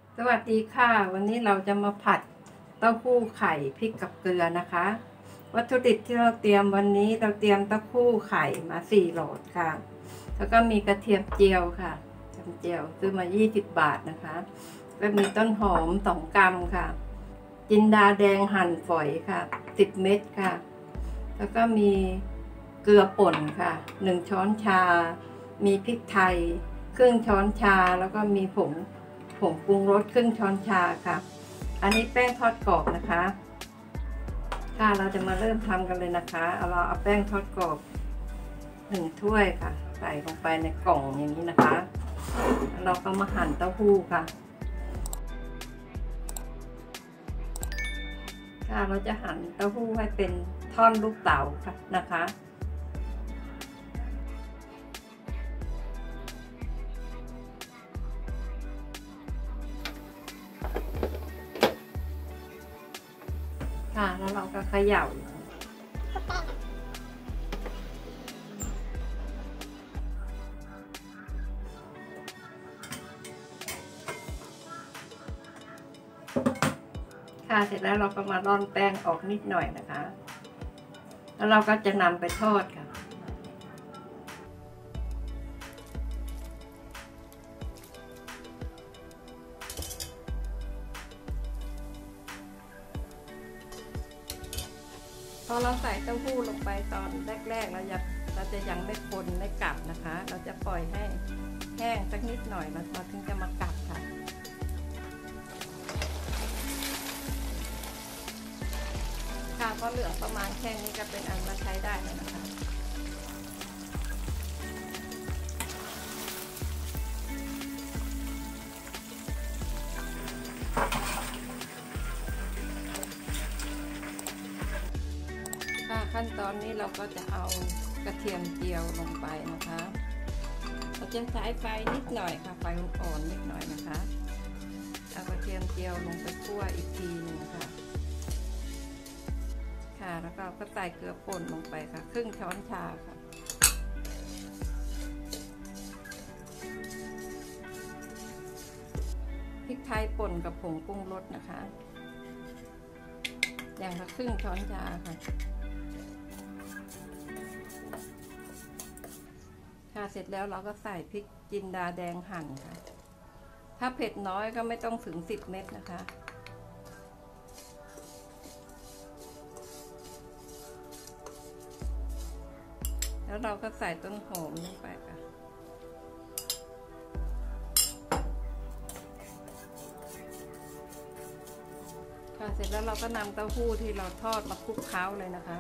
สวัสดีค่ะวันนี้เราจะมาผัดเต้าหู้ไข่พริกกับเกลือนะคะวัตถุดิบที่เราเตรียมวันนี้เราเตรียมเต้าหู้ไข่มา4 โหลค่ะแล้วก็มีกระเทียมเจียวค่ะกระเทียมเจียวซื้อมา20 บาทนะคะแล้วมีต้นหอม2 กรัมค่ะจินดาแดงหั่นฝอยค่ะ10 เม็ดค่ะแล้วก็มีเกลือป่นค่ะ1 ช้อนชามีพริกไทยครึ่งช้อนชาแล้วก็มีผงปรุงรสครึ่งช้อนชาค่ะอันนี้แป้งทอดกรอบนะคะค่ะเราจะมาเริ่มทำกันเลยนะคะเราเอาแป้งทอดกรอบ1 ถ้วยค่ะใส่ลงไปในกล่องอย่างนี้นะคะเราก็มาหั่นเต้าหู้ค่ะเราจะหั่นเต้าหู้ให้เป็นท่อนลูกเต๋าค่ะนะคะแล้วเราก็เขย่าเสร็จแล้วเราก็มาร่อนแป้งออกนิดหน่อยนะคะแล้วเราก็จะนำไปทอดค่ะพอเราใส่เต้าหู้ลงไปตอนแรกๆเราจะยังไม่คนไม่กลับนะคะเราจะปล่อยให้แห้งสักนิดหน่อยแล้วเราถึงจะมากลับค่ะพอเหลืองประมาณแค่นี้ก็เป็นอันมาใช้ได้แล้วนะคะขั้นตอนนี้เราก็จะเอากระเทียมเจียวลงไปนะคะเราจะใช้ไฟนิดหน่อยค่ะไฟอ่อนๆนิดหน่อยนะคะเอากระเทียมเจียวลงไปคั่วอีกทีนึงค่ะแล้วก็ใส่เกลือป่นลงไปค่ะครึ่งช้อนชาค่ะพริกไทยป่นกับผงปรุงรสนะคะอย่างละครึ่งช้อนชาค่ะเสร็จแล้วเราก็ใส่พริกจินดาแดงหั่นค่ะถ้าเผ็ดน้อยก็ไม่ต้องถึง10 เม็ดนะคะแล้วเราก็ใส่ต้นหอมลงไปค่ะเสร็จแล้วเราก็นำเต้าหู้ที่เราทอดมาคลุกเคล้าเลยนะคะ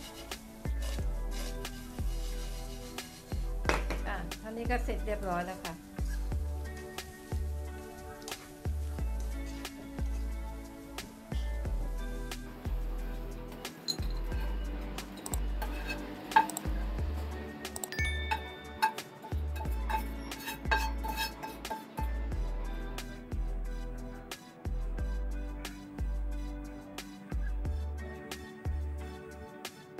ท่านี้ก็เสร็จเรียบร้อยแล้วค่ะ